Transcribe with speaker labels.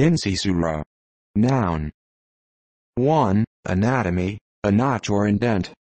Speaker 1: Incisura. Noun. 1. Anatomy, a notch or indent.